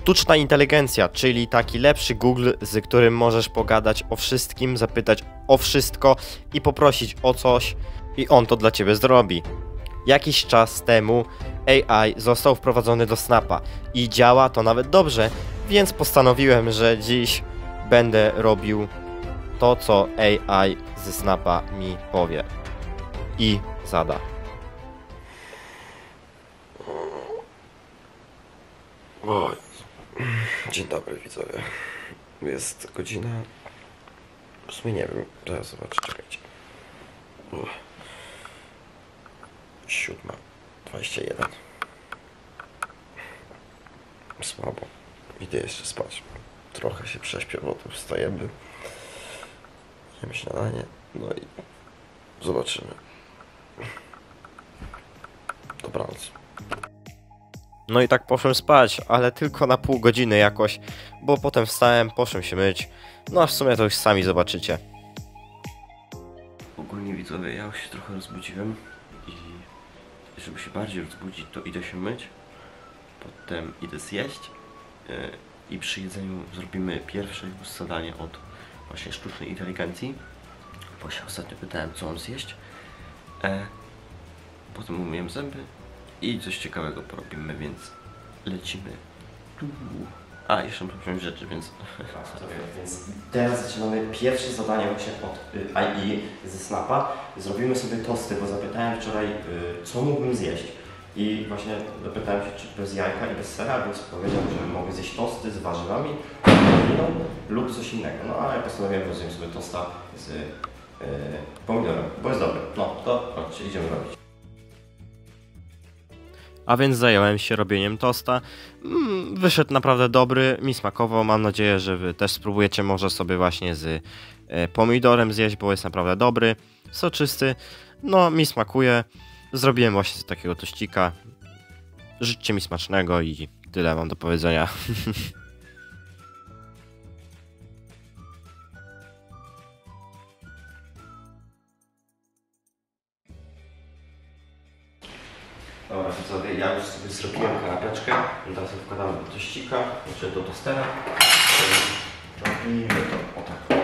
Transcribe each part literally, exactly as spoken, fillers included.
Sztuczna inteligencja, czyli taki lepszy Google, z którym możesz pogadać o wszystkim, zapytać o wszystko i poprosić o coś i on to dla ciebie zrobi. Jakiś czas temu A I został wprowadzony do Snapa i działa to nawet dobrze, więc postanowiłem, że dziś będę robił to, co A I ze Snapa mi powie i zada. O, dzień dobry widzowie. Jest godzina... W sumie nie wiem, zaraz zobaczę, czekajcie. Siódma, dwadzieścia jeden. Słabo. Idę jeszcze spać. Trochę się prześpię, bo tu wstajemy. Jem śniadanie, no i zobaczymy. Dobranoc. No i tak poszłem spać, ale tylko na pół godziny jakoś, bo potem wstałem, poszłem się myć. No a w sumie to już sami zobaczycie. Ogólnie widzowie, ja już się trochę rozbudziłem i żeby się bardziej rozbudzić, to idę się myć, potem idę zjeść yy, i przy jedzeniu zrobimy pierwsze już zadanie od właśnie sztucznej inteligencji, bo się ostatnio pytałem, co mam zjeść. E, potem umyję zęby i coś ciekawego porobimy, więc lecimy. A, jeszcze muszę wziąć rzeczy, więc... Więc teraz zaczynamy pierwsze zadanie właśnie od y, A I ze Snapa. Zrobimy sobie tosty, bo zapytałem wczoraj, y, co mógłbym zjeść. I właśnie zapytałem się, czy bez jajka i bez sera, więc powiedział, że mogę zjeść tosty z warzywami, lub coś innego. No ale ja postanowiłem, że zjem sobie tosta z y, pomidorem, bo jest dobre. No to chodźcie, idziemy robić. A więc zająłem się robieniem tosta. Mm, wyszedł naprawdę dobry, mi smakował. Mam nadzieję, że wy też spróbujecie może sobie właśnie z e, pomidorem zjeść, bo jest naprawdę dobry, soczysty. No, mi smakuje. Zrobiłem właśnie z takiego tościka. Życzcie mi smacznego i tyle mam do powiedzenia. Dobra widzowie, ja już sobie zrobiłem kanapeczkę, teraz wkładamy do tościka, znaczy do tostera. Robimy to o tak.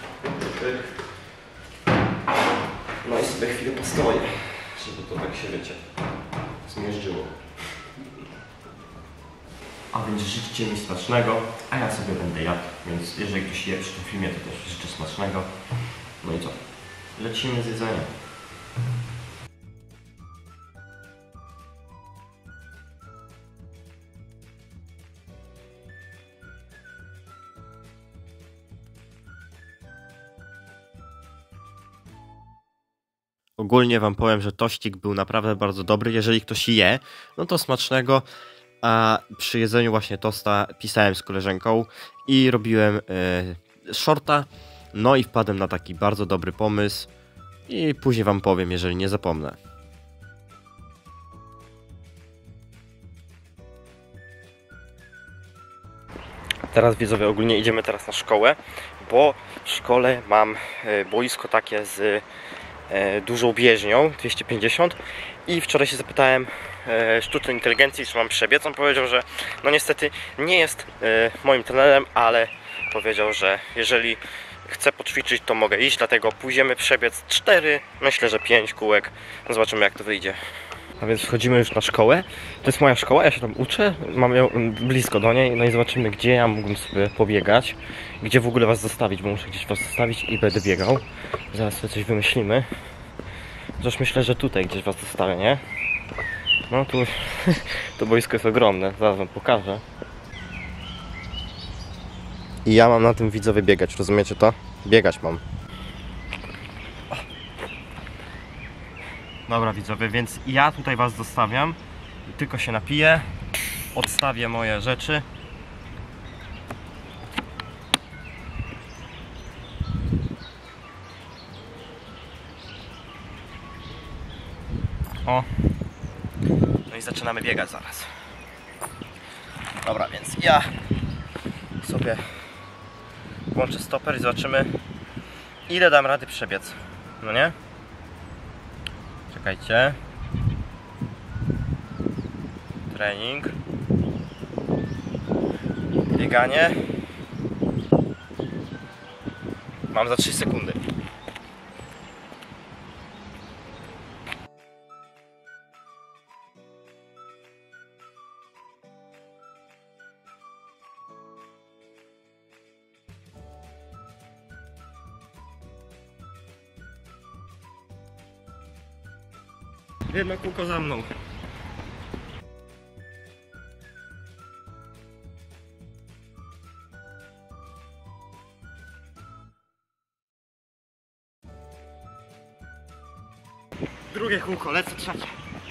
No i sobie chwilę postoję, żeby to tak się, wiecie, zmierzczyło. A więc życzcie mi smacznego, a ja sobie będę jadł, więc jeżeli ktoś je przy tym filmie, to też życzę smacznego. No i co? Lecimy z jedzeniem. Ogólnie wam powiem, że tościk był naprawdę bardzo dobry. Jeżeli ktoś je, no to smacznego. A przy jedzeniu właśnie tosta pisałem z koleżanką i robiłem e, shorta. No i wpadłem na taki bardzo dobry pomysł. I później wam powiem, jeżeli nie zapomnę. Teraz widzowie, ogólnie idziemy teraz na szkołę, bo w szkole mam e, boisko takie z e, dużą bieżnią, dwieście pięćdziesiąt, i wczoraj się zapytałem e, sztucznej inteligencji, czy mam przebiec. On powiedział, że no niestety nie jest e, moim trenerem, ale powiedział, że jeżeli chcę poćwiczyć, to mogę iść, dlatego pójdziemy przebiec cztery, myślę, że pięć kółek. No zobaczymy, jak to wyjdzie. A więc wchodzimy już na szkołę. To jest moja szkoła, ja się tam uczę, mam ją blisko do niej, no i zobaczymy, gdzie ja mógłbym sobie pobiegać, gdzie w ogóle was zostawić, bo muszę gdzieś was zostawić i będę biegał. Zaraz sobie coś wymyślimy. Chociaż myślę, że tutaj gdzieś was zostawię, nie? No tu to boisko jest ogromne, zaraz wam pokażę. I ja mam na tym, widzowie, biegać, rozumiecie to? Biegać mam. Dobra widzowie, więc ja tutaj was zostawiam. Tylko się napiję, odstawię moje rzeczy. O. No i zaczynamy biegać zaraz. Dobra, więc ja sobie włączę stoper i zobaczymy, ile dam rady przebiec. No nie? Czekajcie. Trening. bieganie. Mam za trzy sekundy. Jedno kółko za mną. Drugie kółko, lecę trzecie.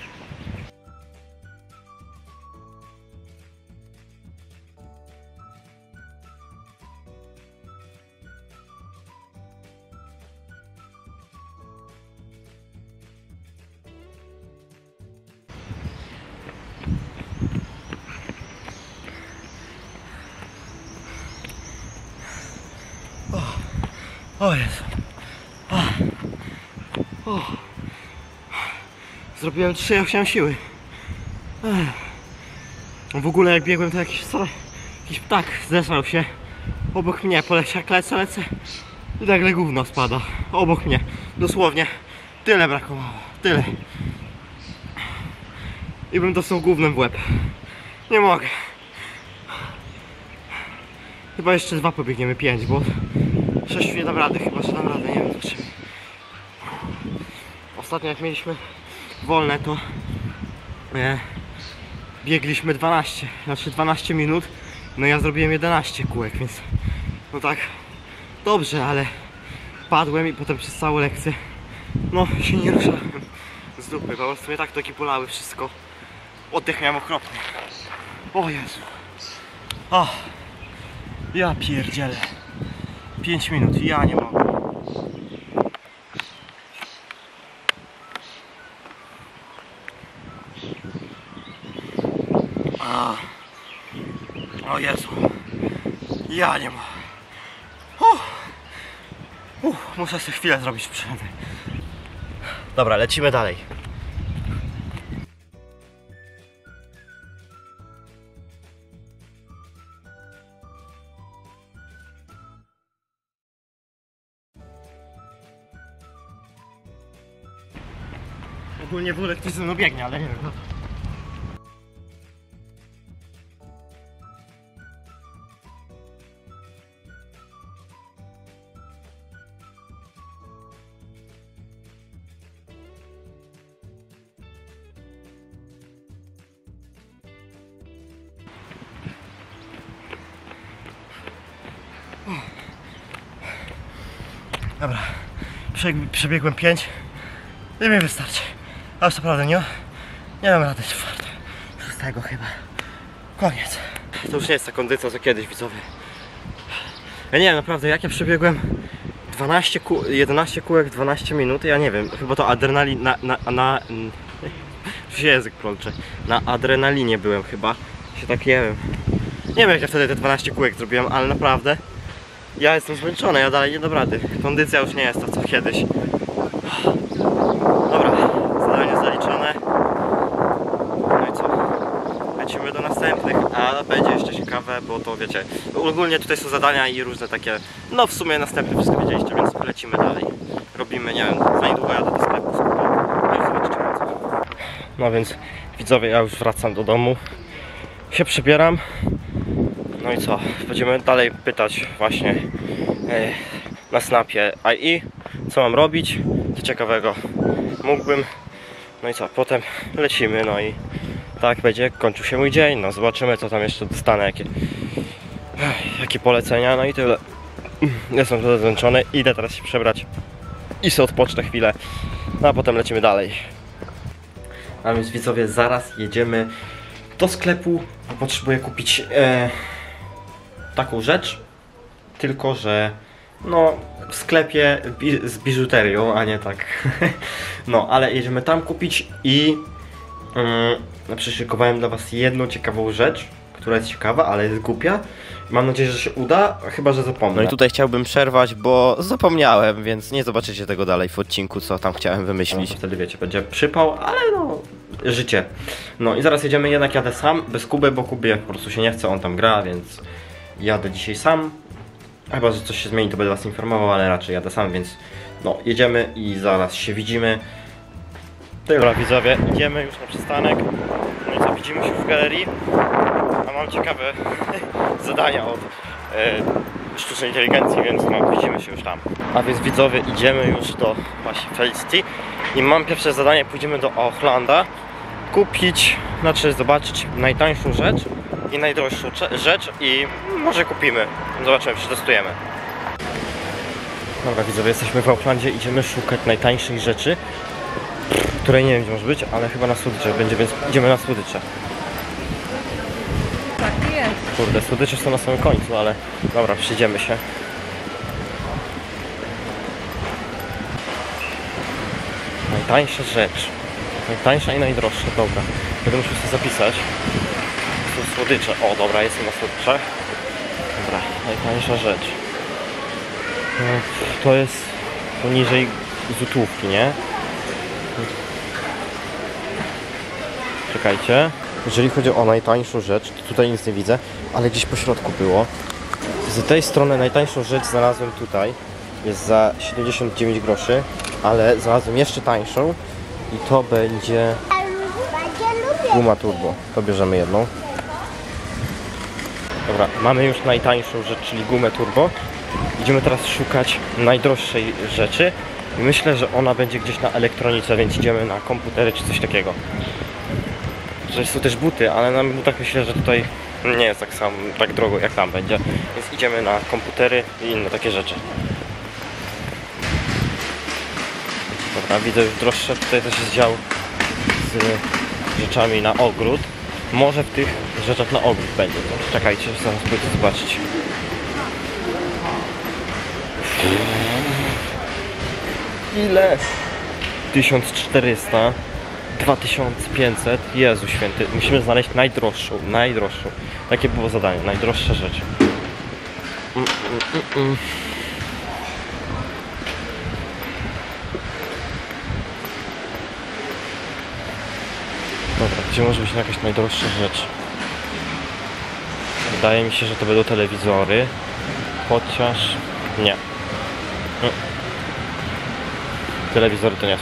O, o Jezu. O. O. Zrobiłem trzy osiem siły. Ech. W ogóle jak biegłem, to jakiś, co, jakiś ptak zesrał się obok mnie, poleciał, jak lecę, lecę i nagle gówno spada obok mnie. Dosłownie tyle brakowało, tyle. I bym dostał gównem w łeb. Nie mogę. Chyba jeszcze dwa pobiegniemy, pięć, bo sześciu nie dam rady, chyba że dam radę, nie wiem zobaczymy. Ostatnio jak mieliśmy wolne, to e, biegliśmy dwanaście, znaczy dwanaście minut, no ja zrobiłem jedenaście kółek, więc no tak dobrze, ale padłem i potem przez całą lekcję no się nie ruszałem z dupy, po prostu mnie tak nogi bolały, wszystko, oddech miałem okropny. O Jezu. O. Ja pierdzielę. pięć minut, ja nie mogę. A. O Jezu. Ja nie mogę. Uh. Uh, muszę sobie chwilę zrobić przerwę. Dobra, lecimy dalej. Ogólnie Wulek ktoś ze mną biegnie, ale nie wiem. No. Dobra, przebiegłem pięć i mi wystarczy. A już naprawdę nie, nie mam rady czwartego, szóstego chyba. Koniec. To już nie jest ta kondycja co kiedyś, widzowie. Ja nie wiem naprawdę, jak ja przebiegłem dwanaście kół, jedenaście kółek, dwanaście minut, ja nie wiem, chyba to adrenalin, na, na, na, już się język plącze, na adrenalinie byłem chyba, się tak nie wiem. Nie wiem jak ja wtedy te dwanaście kółek zrobiłem, ale naprawdę ja jestem zmęczony, ja dalej nie dam rady. Kondycja już nie jest to co kiedyś. Dobra, zadanie zaliczone. No i co? Lecimy do następnych, a będzie jeszcze ciekawe, bo to wiecie, ogólnie tutaj są zadania i różne takie, no w sumie następne wszystko wiedzieliście, więc lecimy dalej. Robimy, nie wiem, za niedługo jadę do sklepu, no i zobaczycie co. No więc widzowie, ja już wracam do domu, się przebieram. No i co? Będziemy dalej pytać właśnie e, na snapie I E, co mam robić, co ciekawego mógłbym. No i co? Potem lecimy, no i tak będzie kończył się mój dzień. No zobaczymy co tam jeszcze dostanę, jakie, jakie polecenia, no i tyle. Jestem trochę zmęczony, idę teraz się przebrać i sobie odpocznę chwilę, no a potem lecimy dalej. A więc widzowie, zaraz jedziemy do sklepu, bo potrzebuję kupić e, taką rzecz, tylko że no w sklepie bi z biżuterią, a nie tak. No, ale jedziemy tam kupić i yy, przyszykowałem dla was jedną ciekawą rzecz, która jest ciekawa, ale jest głupia. Mam nadzieję, że się uda, chyba że zapomnę. No i tutaj chciałbym przerwać, bo zapomniałem, więc nie zobaczycie tego dalej w odcinku, co tam chciałem wymyślić. No, wtedy wiecie, będzie przypał, ale no, życie. No i zaraz jedziemy, jednak jadę sam, bez Kuby, bo Kubie po prostu się nie chce, on tam gra, więc jadę dzisiaj sam. Chyba, że coś się zmieni, to będę was informował, ale raczej jadę sam, więc no, jedziemy i zaraz się widzimy. Dobra widzowie, idziemy już na przystanek. No i co, widzimy się w galerii. A mam ciekawe zadania od e, sztucznej inteligencji, więc no, widzimy się już tam. A więc widzowie, idziemy już do właśnie Felicity. I mam pierwsze zadanie, pójdziemy do Auchlanda. Kupić, znaczy zobaczyć najtańszą rzecz i najdroższą rzecz i może kupimy. Zobaczymy, przetestujemy. Dobra widzowie, jesteśmy w Aucklandzie, idziemy szukać najtańszej rzeczy, której nie wiem gdzie może być, ale chyba na słodycze będzie, więc idziemy na słodycze. Tak jest. Kurde, słodycze są na samym końcu, ale dobra, przyjdziemy się. Najtańsza rzecz. Najtańsza i najdroższa, dobra. Będę musiał sobie zapisać. To są słodycze. O, dobra, jestem na słodyczach. Dobra, najtańsza rzecz. No, to jest poniżej złotówki, nie? Czekajcie. Jeżeli chodzi o najtańszą rzecz, to tutaj nic nie widzę, ale gdzieś po środku było. Z tej strony najtańszą rzecz znalazłem tutaj. Jest za siedemdziesiąt dziewięć groszy, ale znalazłem jeszcze tańszą i to będzie guma turbo. To bierzemy jedną. Dobra, mamy już najtańszą rzecz, czyli gumę turbo. Idziemy teraz szukać najdroższej rzeczy i myślę, że ona będzie gdzieś na elektronice, więc idziemy na komputery czy coś takiego. Że są też buty, ale na butach myślę, że tutaj nie jest tak sam, tak drogo jak tam będzie. Więc idziemy na komputery i inne takie rzeczy. Dobra, widzę już droższe, tutaj też jest dział z rzeczami na ogród. Może w tych rzeczach na ogród będzie. Czekajcie, zaraz pójdę zobaczyć. Ile? tysiąc czterysta, dwa tysiące pięćset. Jezu święty, musimy znaleźć najdroższą, najdroższą. Takie było zadanie, najdroższa rzecz. Mm, mm, mm, mm. Dobra, gdzie może być jakaś najdroższa rzecz? Wydaje mi się, że to będą telewizory. Chociaż... nie. Hmm. Telewizory to nie są.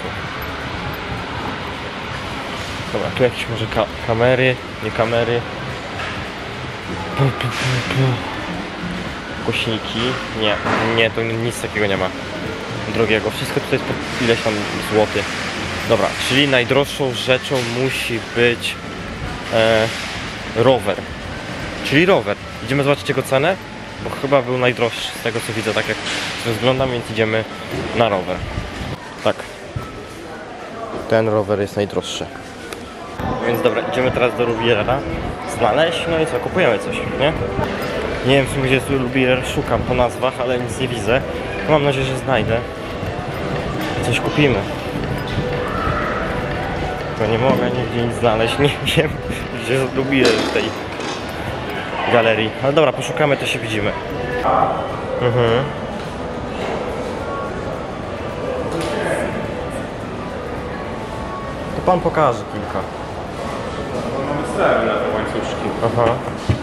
Dobra, tu jakieś może ka kamery, nie kamery. Pu, pu, pu, pu. Głośniki. Nie, nie, to nic takiego nie ma drogiego. Wszystko tutaj jest po ileś tam złotych. Dobra, czyli najdroższą rzeczą musi być e, rower. Czyli rower. Idziemy zobaczyć jego cenę, bo chyba był najdroższy z tego co widzę, tak jak rozglądam, więc idziemy na rower. Tak. Ten rower jest najdroższy. Więc dobra, idziemy teraz do Rubiera znaleźć, no i co, kupujemy coś, nie? Nie wiem w sumie gdzie jest Rubier, szukam po nazwach, ale nic nie widzę. Mam nadzieję, że znajdę. Coś kupimy. Nie mogę nigdzie nic znaleźć, nie wiem gdzie zgubiłem w tej galerii. Ale dobra, poszukamy, to się widzimy. Mhm. To pan pokaże kilka. Mamy stare na te łańcuszki. Aha.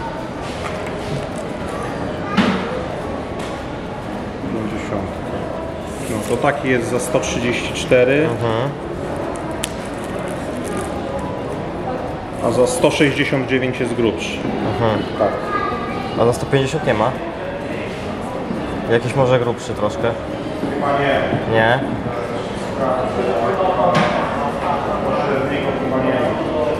pięćdziesiąt. No to taki jest za sto trzydzieści cztery. Mhm. A za sto sześćdziesiąt dziewięć jest grubszy. Mhm. Tak. A za sto pięćdziesiąt nie ma? Jakiś może grubszy troszkę? Chyba nie. Nie? Średniego chyba nie ma.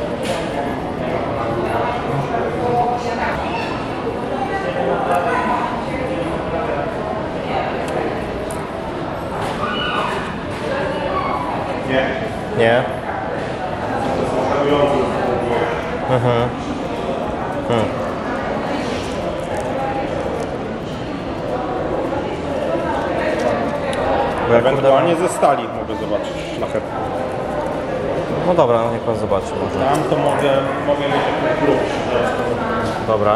Nie. Nie? Mhm. Hmm. Bo jak Ewentualnie ze stali mogę zobaczyć szlachetnie. No dobra, no niech pan zobaczy może. Tam to mogę, mogę mieć jakiś grubszy. Dobra.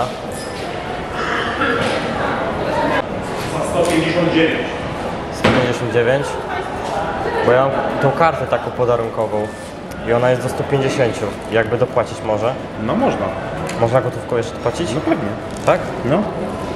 Za sto pięćdziesiąt dziewięć. sto pięćdziesiąt dziewięć. Bo ja mam tą kartę taką podarunkową. I ona jest do stu pięćdziesięciu. Jakby dopłacić może. No można. Można gotówką jeszcze płacić? No pewnie. Tak? No.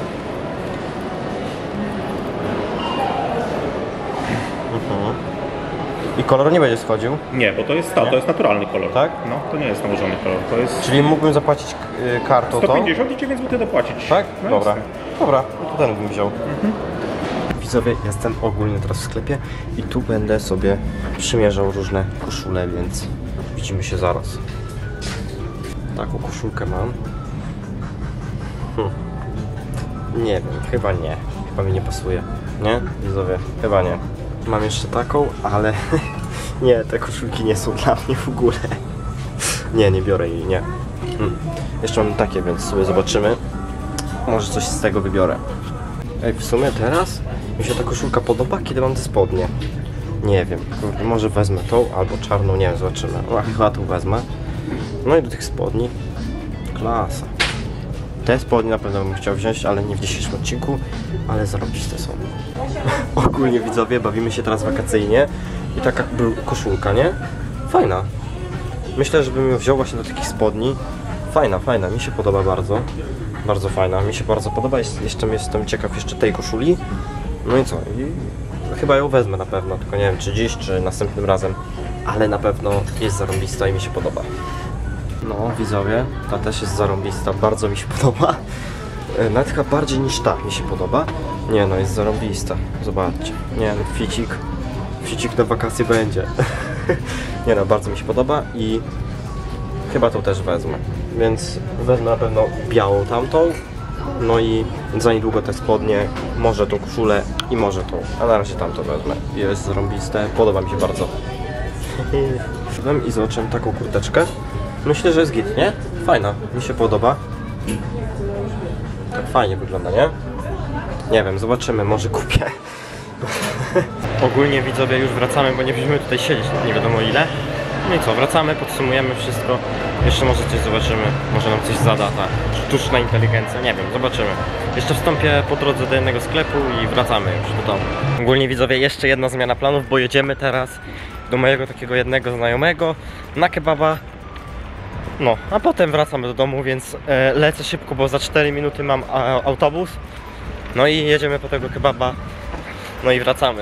I kolor nie będzie schodził? Nie, bo to jest to, to jest naturalny kolor. Tak? No, to nie jest nałożony kolor, to jest Czyli mógłbym zapłacić y, kartą sto tą? pięćdziesiąt i dziewięć złotych dopłacić. Tak? No Dobra. jasne. Dobra, no to ten bym wziął. Mhm. Widzowie, jestem ogólnie teraz w sklepie i tu będę sobie przymierzał różne koszule, więc widzimy się zaraz. Taką koszulkę mam. Hm. Nie wiem, chyba nie. Chyba mi nie pasuje. Nie? Widzowie, chyba nie. Mam jeszcze taką, ale nie, te koszulki nie są dla mnie w ogóle. Nie, nie biorę jej, nie. Hmm. Jeszcze mam takie, więc sobie zobaczymy. Może coś z tego wybiorę. Ej, w sumie teraz mi się ta koszulka podoba, kiedy mam te spodnie. Nie wiem, kurde, może wezmę tą albo czarną, nie wiem, zobaczymy. No, chyba tą wezmę. No i do tych spodni. Klasa. Te spodnie na pewno bym chciał wziąć, ale nie w dzisiejszym odcinku, ale zarobiste są. Ogólnie widzowie, bawimy się teraz wakacyjnie i taka koszulka, nie? Fajna. Myślę, żebym ją wziął właśnie do takich spodni. Fajna, fajna, mi się podoba bardzo. Bardzo fajna, mi się bardzo podoba. Jeszcze jestem ciekaw jeszcze tej koszuli. No i co? I chyba ją wezmę na pewno, tylko nie wiem czy dziś, czy następnym razem. Ale na pewno jest zarąbista i mi się podoba. No widzowie, ta też jest zarąbista, bardzo mi się podoba. Nawet chyba bardziej niż ta mi się podoba. Nie no, jest zarąbista, zobaczcie. Nie no, ficik. Ficik na wakacje będzie. Nie no, bardzo mi się podoba i chyba tą też wezmę. Więc wezmę na pewno białą tamtą. No i za niedługo te spodnie, może tą koszulę i może tą. A na razie tamto wezmę. Jest zarąbiste, podoba mi się bardzo. I zobaczyłem taką kurteczkę. Myślę, że jest git, nie? Fajna, mi się podoba. Tak fajnie wygląda, nie? Nie wiem, zobaczymy, może kupię. Ogólnie widzowie już wracamy, bo nie będziemy tutaj siedzieć nie wiadomo ile. No i co, wracamy, podsumujemy wszystko. Jeszcze może coś zobaczymy, może nam coś zada ta sztuczna inteligencja, nie wiem, zobaczymy. Jeszcze wstąpię po drodze do jednego sklepu i wracamy już do domu. Ogólnie widzowie, jeszcze jedna zmiana planów, bo jedziemy teraz do mojego takiego jednego znajomego na kebaba. No, a potem wracamy do domu, więc e, lecę szybko, bo za cztery minuty mam a, autobus. No i jedziemy po tego kebaba. No i wracamy.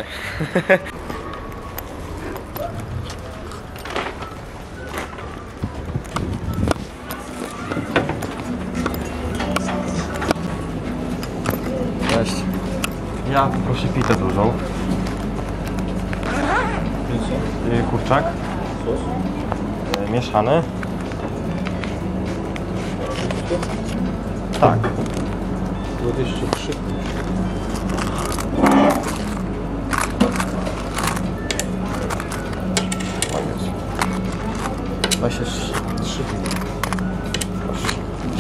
Cześć. Ja poproszę pitę dużą. Yy, kurczak. Yy, mieszany. Tak. dwadzieścia trzy. dwadzieścia trzy. Proszę.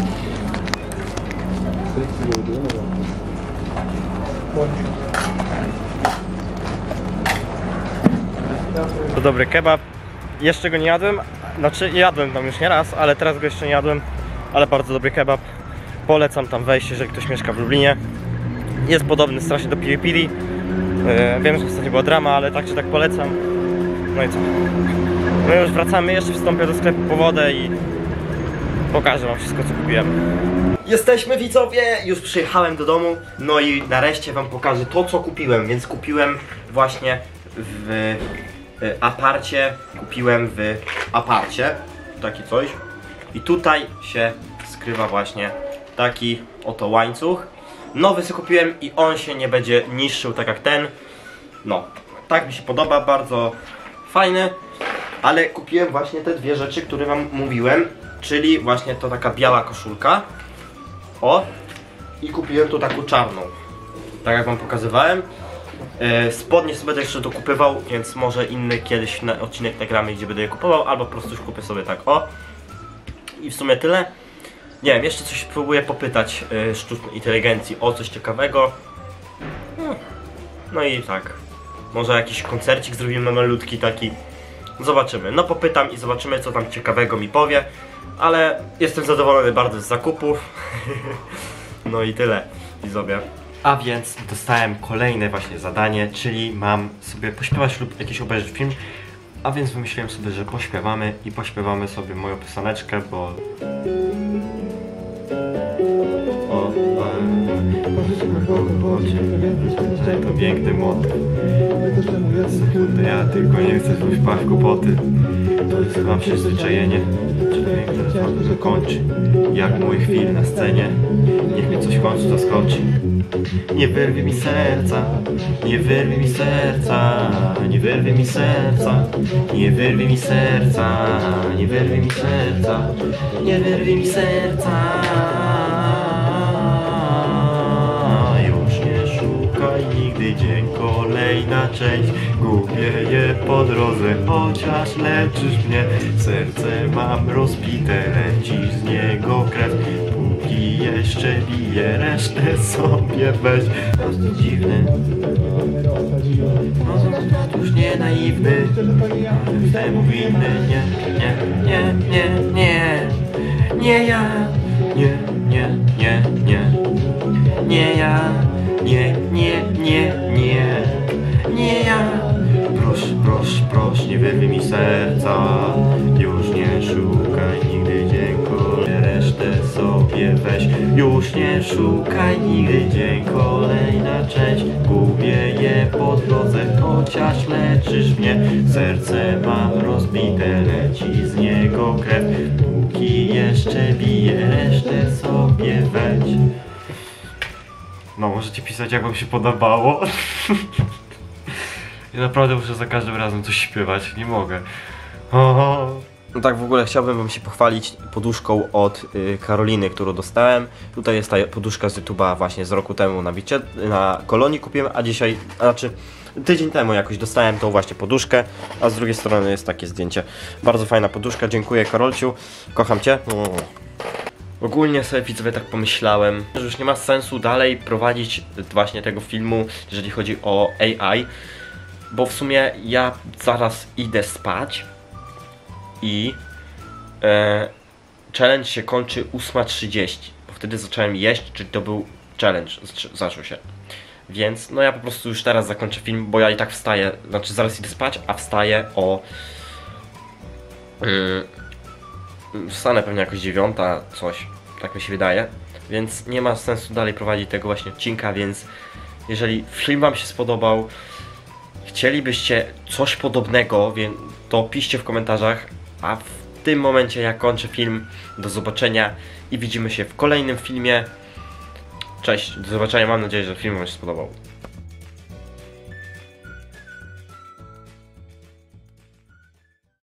To dobry kebab. Jeszcze go nie jadłem. Znaczy jadłem tam już nie raz, ale teraz go jeszcze nie jadłem. Ale bardzo dobry kebab. Polecam tam wejść, jeżeli ktoś mieszka w Lublinie. Jest podobny strasznie do Piri Piri. Yy, wiem, że ostatnio była drama, ale tak czy tak polecam. No i co? My już wracamy, jeszcze wstąpię do sklepu po wodę i pokażę wam wszystko, co kupiłem. Jesteśmy widzowie, już przyjechałem do domu. No i nareszcie wam pokażę to, co kupiłem. Więc kupiłem właśnie w y, aparcie. Kupiłem w aparcie taki coś. I tutaj się skrywa właśnie taki oto łańcuch. Nowy sobie kupiłem i on się nie będzie niszczył tak jak ten. No, tak mi się podoba, bardzo fajny. Ale kupiłem właśnie te dwie rzeczy, które wam mówiłem. Czyli właśnie to taka biała koszulka. O! I kupiłem tu taką czarną. Tak jak wam pokazywałem. Yy, spodnie sobie będę jeszcze dokupywał, więc może inny kiedyś na odcinek nagramy, gdzie będę je kupował. Albo po prostu już kupię sobie tak, o. I w sumie tyle. Nie wiem, jeszcze coś próbuję popytać yy, sztucznej inteligencji o coś ciekawego. No, no i tak. Może jakiś koncercik zrobimy malutki taki. Zobaczymy. No popytam i zobaczymy, co tam ciekawego mi powie. Ale jestem zadowolony bardzo z zakupów. No i tyle, widzowie. A więc dostałem kolejne właśnie zadanie, czyli mam sobie pośpiewać lub jakiś obejrzeć film. A więc wymyśliłem sobie, że pośpiewamy i pośpiewamy sobie moją pioseneczkę, bo... O, To piękny motyw. Kurde, ja tylko nie chcę pójść wpaść w kłopoty. To jest chyba przyzwyczajenie. Czy piękny to kończy? Jak mój chwil na scenie. Niech mnie coś w końcu zaskoczy. Nie wyrwie mi serca, nie wyrwie mi serca, nie wyrwie mi serca, nie wyrwie mi serca, nie wyrwie mi serca, nie wyrwie mi serca. Już nie szukaj nigdy, dzień kolejna część, gubię je po drodze, chociaż leczysz mnie. Serce mam rozbite, leci z niego krew, póki jeszcze bije, resztę sobie weź. Prosty dziwny, no już nie naiwny, temu winny, nie, nie, nie, nie, nie, nie ja, nie, nie, nie, nie, nie ja, nie, nie, nie, nie, nie ja. Proszę, proszę, proszę, nie wyrwij mi serca, już nie szukaj nigdy dzień kolejny, resztę sobie weź. Już nie szukaj nigdy dzień kolejna część, gubię je po drodze, chociaż leczysz mnie. Serce mam rozbite, leci z niego krew, póki jeszcze bije, resztę sobie weź. No, możecie pisać, jak wam się podobało. Ja naprawdę muszę za każdym razem coś śpiewać, nie mogę. Oho. No tak, w ogóle chciałbym wam się pochwalić poduszką od y, Karoliny, którą dostałem. Tutaj jest ta poduszka z YouTube'a właśnie z roku temu na Wicie, na Kolonii kupiłem, a dzisiaj, a znaczy tydzień temu jakoś dostałem tą właśnie poduszkę, a z drugiej strony jest takie zdjęcie. Bardzo fajna poduszka, dziękuję Karolciu, kocham cię. Mm. Ogólnie sobie widzowie tak pomyślałem, że już nie ma sensu dalej prowadzić właśnie tego filmu, jeżeli chodzi o A I, bo w sumie ja zaraz idę spać i e, challenge się kończy ósma trzydzieści, bo wtedy zacząłem jeść, czyli to był challenge, zaczął się. Więc no ja po prostu już teraz zakończę film, bo ja i tak wstaję, znaczy zaraz idę spać, a wstaję o... Yy, wstanę pewnie jakoś dziewiąta, coś, tak mi się wydaje. Więc nie ma sensu dalej prowadzić tego właśnie odcinka, więc jeżeli film wam się spodobał, chcielibyście coś podobnego, więc to piszcie w komentarzach, a w tym momencie ja kończę film. Do zobaczenia i widzimy się w kolejnym filmie. Cześć, do zobaczenia, mam nadzieję, że film wam się spodobał.